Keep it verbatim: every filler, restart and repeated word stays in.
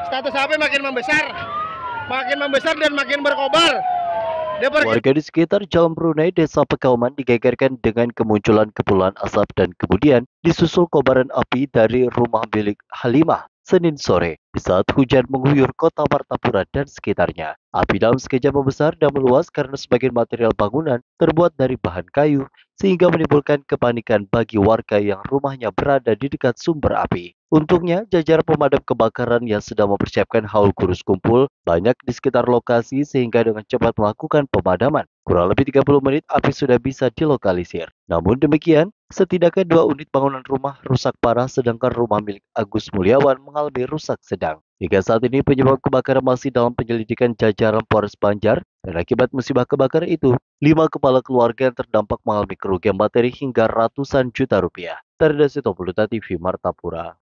Status api makin membesar, makin membesar dan makin berkobar. Warga di sekitar Jalan Brunei, Desa Pekauman digegerkan dengan kemunculan kepulan asap dan kemudian disusul kobaran api dari rumah milik Halimah Senin sore di saat hujan mengguyur kota Martapura dan sekitarnya. Api dalam sekejap membesar dan meluas karena sebagian material bangunan terbuat dari bahan kayu sehingga menimbulkan kepanikan bagi warga yang rumahnya berada di dekat sumber api. Untungnya, jajaran pemadam kebakaran yang sedang mempersiapkan haul kurus kumpul banyak di sekitar lokasi sehingga dengan cepat melakukan pemadaman. Kurang lebih tiga puluh menit api sudah bisa dilokalisir. Namun demikian, setidaknya dua unit bangunan rumah rusak parah sedangkan rumah milik Agus Mulyawan mengalami rusak sedang. Hingga saat ini penyebab kebakaran masih dalam penyelidikan jajaran Polres Banjar dan akibat musibah kebakaran itu, lima kepala keluarga yang terdampak mengalami kerugian materi hingga ratusan juta rupiah. Dari Desito Puluta T V Martapura.